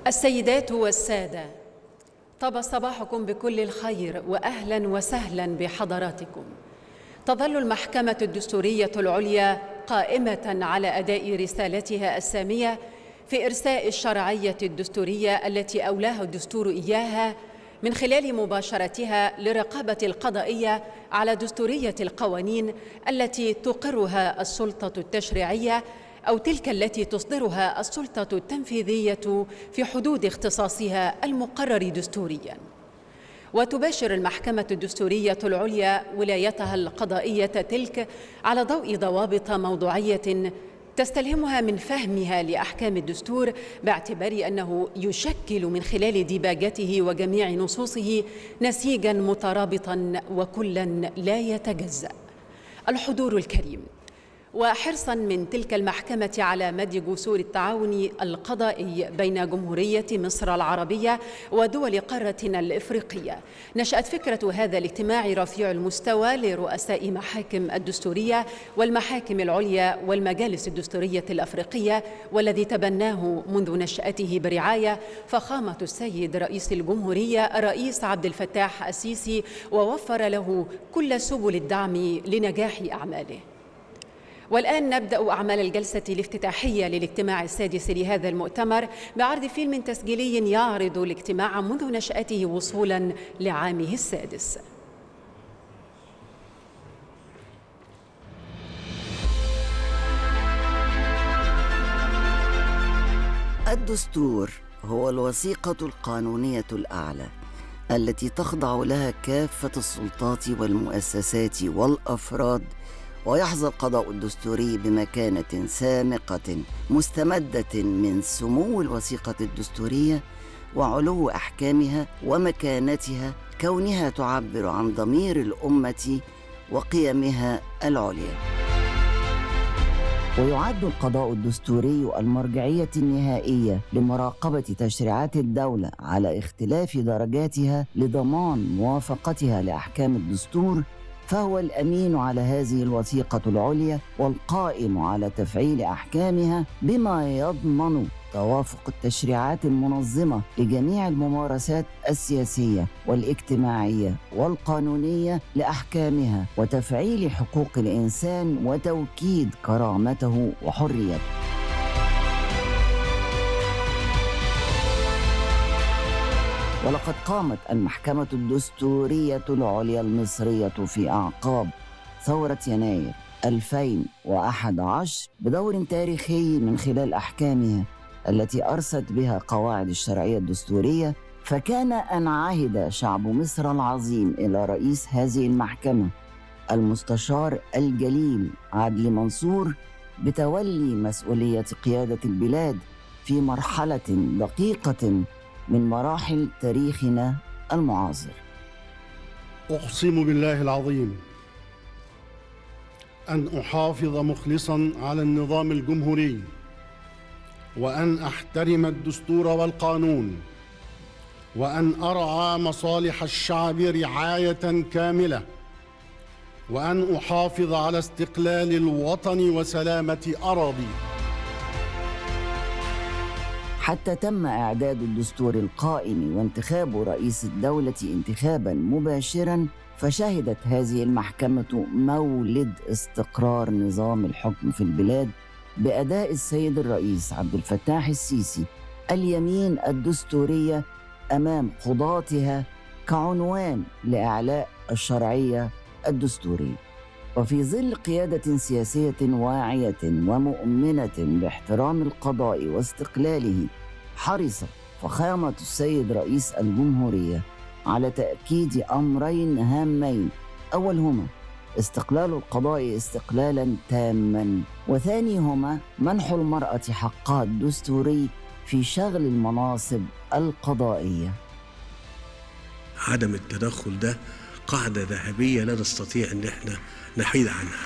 السيدات والسادة، طاب صباحكم بكل الخير وأهلا وسهلا بحضراتكم. تظل المحكمة الدستورية العليا قائمة على أداء رسالتها السامية في إرساء الشرعية الدستورية التي أولاها الدستور إياها من خلال مباشرتها للرقابة القضائية على دستورية القوانين التي تقرها السلطة التشريعية أو تلك التي تصدرها السلطة التنفيذية في حدود اختصاصها المقرر دستورياً. وتباشر المحكمة الدستورية العليا ولايتها القضائية تلك على ضوء ضوابط موضوعية تستلهمها من فهمها لأحكام الدستور، باعتبار أنه يشكل من خلال ديباجته وجميع نصوصه نسيجاً مترابطاً وكلاً لا يتجزأ. الحضور الكريم، وحرصاً من تلك المحكمة على مد جسور التعاون القضائي بين جمهورية مصر العربية ودول قارتنا الإفريقية، نشأت فكرة هذا الاجتماع رفيع المستوى لرؤساء محاكم الدستورية والمحاكم العليا والمجالس الدستورية الأفريقية، والذي تبناه منذ نشأته برعاية فخامة السيد رئيس الجمهورية الرئيس عبد الفتاح السيسي، ووفر له كل سبل الدعم لنجاح أعماله. والآن نبدأ أعمال الجلسة الافتتاحية للاجتماع السادس لهذا المؤتمر بعرض فيلم تسجيلي يعرض الاجتماع منذ نشأته وصولاً لعامه السادس. الدستور هو الوثيقة القانونية الأعلى التي تخضع لها كافة السلطات والمؤسسات والأفراد، ويحظى القضاء الدستوري بمكانة سامقة مستمدة من سمو الوثيقة الدستورية وعلو أحكامها ومكانتها، كونها تعبر عن ضمير الأمة وقيمها العليا. ويعد القضاء الدستوري المرجعية النهائية لمراقبة تشريعات الدولة على اختلاف درجاتها لضمان موافقتها لأحكام الدستور، فهو الأمين على هذه الوثيقة العليا والقائم على تفعيل أحكامها بما يضمن توافق التشريعات المنظمة لجميع الممارسات السياسية والاجتماعية والقانونية لأحكامها، وتفعيل حقوق الإنسان وتوكيد كرامته وحريته. ولقد قامت المحكمة الدستورية العليا المصرية في أعقاب ثورة يناير 2011 بدور تاريخي من خلال أحكامها التي أرست بها قواعد الشرعية الدستورية. فكان أن عهد شعب مصر العظيم إلى رئيس هذه المحكمة المستشار الجليل عدلي منصور بتولي مسؤولية قيادة البلاد في مرحلة دقيقة من مراحل تاريخنا المعاصر. أقسم بالله العظيم أن أحافظ مخلصاً على النظام الجمهوري، وأن أحترم الدستور والقانون، وأن أرعى مصالح الشعب رعاية كاملة، وأن أحافظ على استقلال الوطن وسلامة أراضي. حتى تم إعداد الدستور القائم وانتخاب رئيس الدولة انتخاباً مباشراً، فشهدت هذه المحكمة مولد استقرار نظام الحكم في البلاد بأداء السيد الرئيس عبد الفتاح السيسي اليمين الدستورية أمام قضاتها كعنوان لإعلاء الشرعية الدستورية. وفي ظل قيادة سياسية واعية ومؤمنة باحترام القضاء واستقلاله، حرص فخامة السيد رئيس الجمهورية على تأكيد أمرين هامين: أولهما استقلال القضاء استقلالاً تاماً، وثانيهما منح المرأة حقها الدستوري في شغل المناصب القضائية. عدم التدخل ده قاعدة ذهبية لا نستطيع أن احنا نحيد عنها.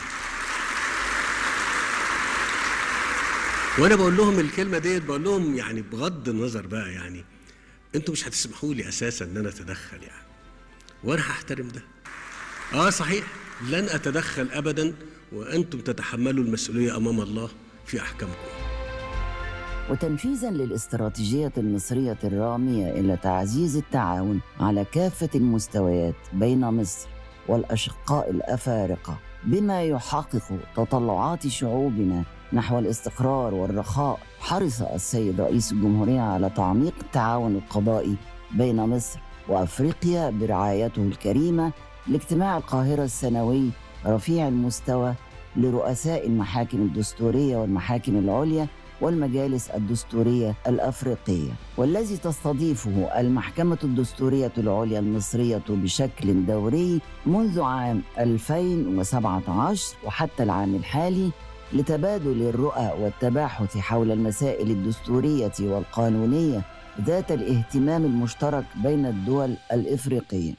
وأنا بقول لهم الكلمة ديت، بقول لهم يعني بغض النظر بقى، يعني أنتوا مش هتسمحوا لي أساساً أن أنا أتدخل يعني، وأنا هحترم ده. صحيح لن أتدخل أبداً، وأنتم تتحملوا المسؤولية أمام الله في أحكامكم. وتنفيذاً للاستراتيجية المصرية الرامية إلى تعزيز التعاون على كافة المستويات بين مصر والأشقاء الأفارقة بما يحقق تطلعات شعوبنا نحو الاستقرار والرخاء، حرص السيد رئيس الجمهورية على تعميق التعاون القضائي بين مصر وأفريقيا برعايته الكريمة لاجتماع القاهرة السنوي رفيع المستوى لرؤساء المحاكم الدستورية والمحاكم العليا والمجالس الدستورية الأفريقية، والذي تستضيفه المحكمة الدستورية العليا المصرية بشكل دوري منذ عام 2017 وحتى العام الحالي، لتبادل الرؤى والتباحث حول المسائل الدستورية والقانونية ذات الاهتمام المشترك بين الدول الإفريقية.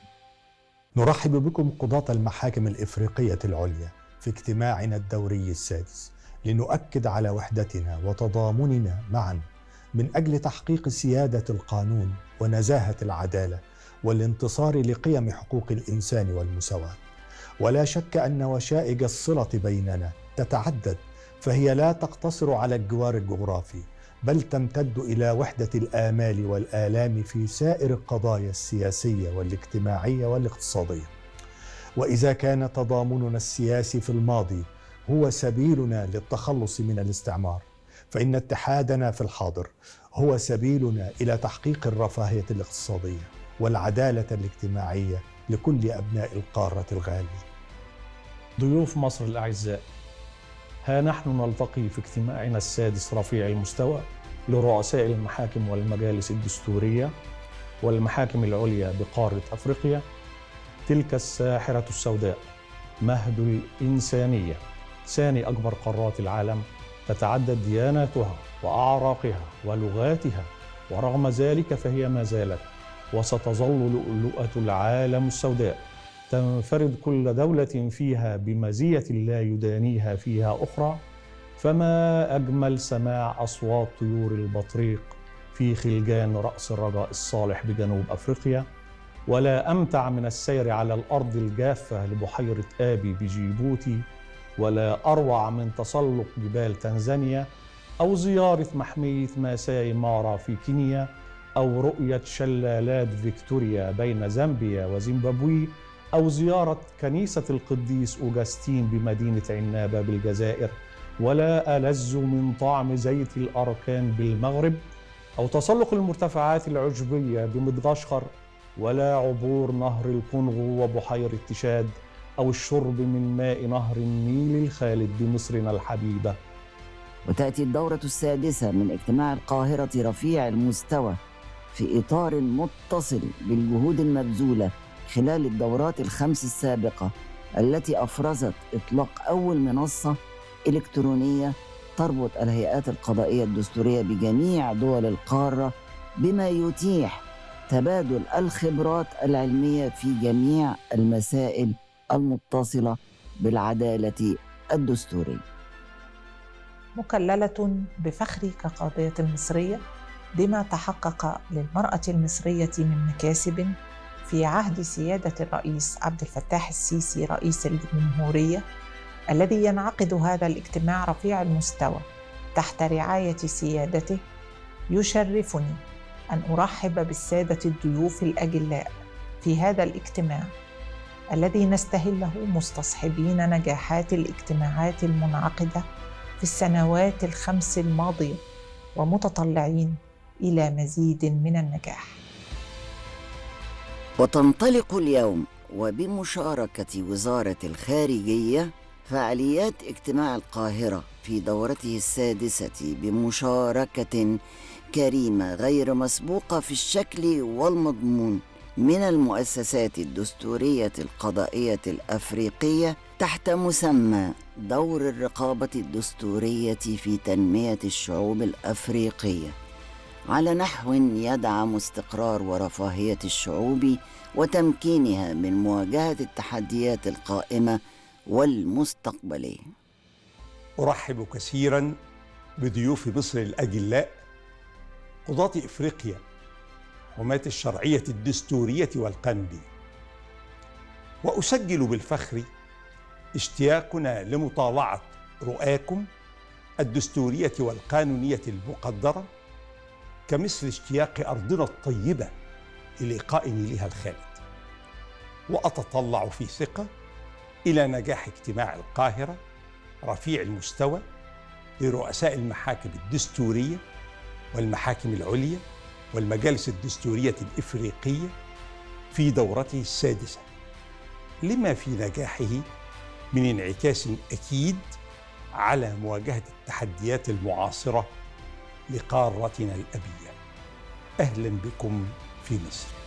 نرحب بكم قضاة المحاكم الإفريقية العليا في اجتماعنا الدوري السادس، لنؤكد على وحدتنا وتضامننا معا من أجل تحقيق سيادة القانون ونزاهة العدالة والانتصار لقيم حقوق الإنسان والمساواة. ولا شك أن وشائج الصلة بيننا تتعدد، فهي لا تقتصر على الجوار الجغرافي، بل تمتد إلى وحدة الآمال والآلام في سائر القضايا السياسية والاجتماعية والاقتصادية. وإذا كان تضامننا السياسي في الماضي هو سبيلنا للتخلص من الاستعمار، فإن اتحادنا في الحاضر هو سبيلنا إلى تحقيق الرفاهية الاقتصادية والعدالة الاجتماعية لكل أبناء القارة الغالية. ضيوف مصر الأعزاء، ها نحن نلتقي في اجتماعنا السادس رفيع المستوى لرؤساء المحاكم والمجالس الدستورية والمحاكم العليا بقارة أفريقيا، تلك الساحرة السوداء، مهد الإنسانية، ثاني أكبر قارات العالم، تتعدد دياناتها وأعراقها ولغاتها، ورغم ذلك فهي ما زالت وستظل لؤلؤة العالم السوداء، تنفرد كل دولة فيها بمزية لا يدانيها فيها أخرى. فما أجمل سماع أصوات طيور البطريق في خلجان رأس الرجاء الصالح بجنوب أفريقيا، ولا أمتع من السير على الأرض الجافة لبحيرة آبي بجيبوتي، ولا أروع من تسلق جبال تنزانيا، أو زيارة محمية ماساي مارا في كينيا، أو رؤية شلالات فيكتوريا بين زامبيا وزيمبابوي، أو زيارة كنيسة القديس أوغسطين بمدينة عنابة بالجزائر، ولا ألذ من طعم زيت الأركان بالمغرب، أو تسلق المرتفعات العشبية بمدغشقر، ولا عبور نهر الكونغو وبحيرة تشاد، أو الشرب من ماء نهر النيل الخالد بمصرنا الحبيبة. وتأتي الدورة السادسة من اجتماع القاهرة رفيع المستوى في إطار متصل بالجهود المبذولة خلال الدورات الخمس السابقة، التي أفرزت إطلاق أول منصة إلكترونية تربط الهيئات القضائية الدستورية بجميع دول القارة، بما يتيح تبادل الخبرات العلمية في جميع المسائل المتصلة بالعدالة الدستورية. مكللة بفخري كقاضية مصرية بما تحقق للمرأة المصرية من مكاسب في عهد سيادة الرئيس عبد الفتاح السيسي رئيس الجمهورية، الذي ينعقد هذا الاجتماع رفيع المستوى تحت رعاية سيادته. يشرفني أن أرحب بالسادة الضيوف الأجلاء في هذا الاجتماع الذي نستهله مستصحبين نجاحات الاجتماعات المنعقدة في السنوات الخمس الماضية، ومتطلعين إلى مزيد من النجاح. وتنطلق اليوم وبمشاركة وزارة الخارجية فعاليات اجتماع القاهرة في دورته السادسة بمشاركة كريمة غير مسبوقة في الشكل والمضمون من المؤسسات الدستورية القضائية الأفريقية تحت مسمى دور الرقابة الدستورية في تنمية الشعوب الأفريقية على نحو يدعم استقرار ورفاهية الشعوب وتمكينها من مواجهة التحديات القائمة والمستقبلية. أرحب كثيراً بضيوف مصر الأجلاء قضاة إفريقيا حماة الشرعية الدستورية والقانونية، وأسجل بالفخر اشتياقنا لمطالعة رؤاكم الدستورية والقانونية المقدرة كمثل اشتياق أرضنا الطيبة للقاء نيلها الخالد. وأتطلع في ثقة إلى نجاح اجتماع القاهرة رفيع المستوى لرؤساء المحاكم الدستورية والمحاكم العليا والمجالس الدستورية الإفريقية في دورته السادسة، لما في نجاحه من انعكاس أكيد على مواجهة التحديات المعاصرة لقارتنا الأبية. أهلا بكم في مصر.